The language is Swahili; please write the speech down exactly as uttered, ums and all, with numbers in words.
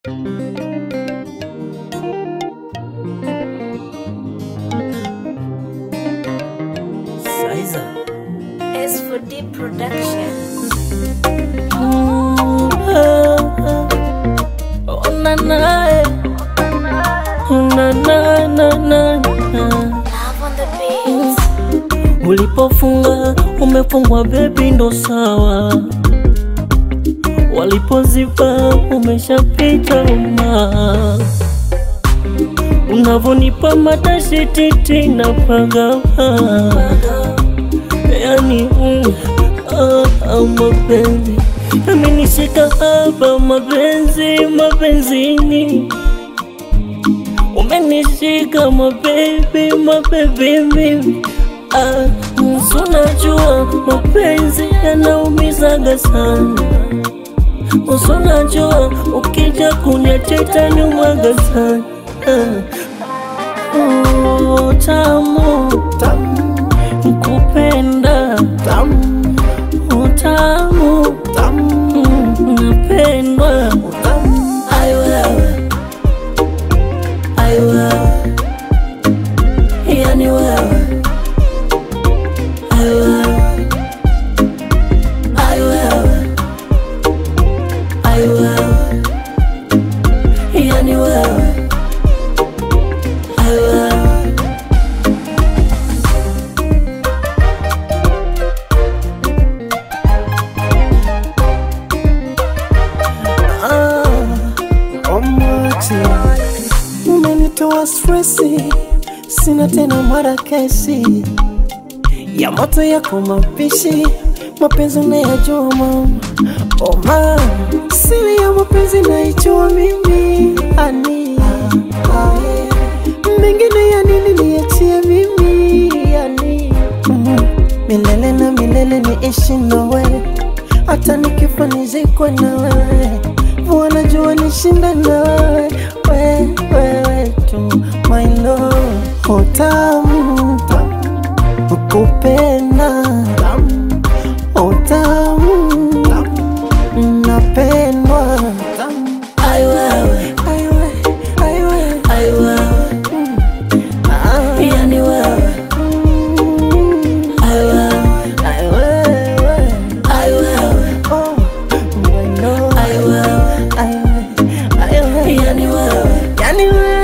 Saiza S for D production. mm, ah, oh na na eh. na na na na Love on the beat. Ulipofunga umefungwa baby ndo sawa, walipoziba umeshapita uma, unavonipa matashititi na pagawa, yani mm, ah, ah, mapenzi yamenishika hapa, mapenzi mapenzini umenishika mabebi mabebi mimi. Ah, usunajua mapenzi yanaumizaga sana, usunajua ukija kuniachita nyumaga sana. Oh, tamu tamu kupenda tamu, oh, tamu tamu napendwa tamu. Ai wewe, ai wewe, yani wewe, ai wewe, ai wewe, ai wewe, yani wewe, ai wewe. Umenitoa stressi, sina tena marakesi ya moto yako mapishi, mapenzi unayajua mama. Oh mama, siri ya mapenzi naijua mimi ani, mengine ya nini niachie mimi yani. mm-hmm. Milele na milele niishi nawe, hata nikifa nizikwe nawe, wanajua nishinda nawe, we, wewe tu my love. Oh tamu ukupenda, oh tamu napendwa. Ai wewe, ai wewe, ai wewe, ai wewe, ah, yani wewe, ai wewe, ai wewe, ai wewe, oh my love, ai wewe, ai wewe, ai wewe, yani wewe, yani wewe.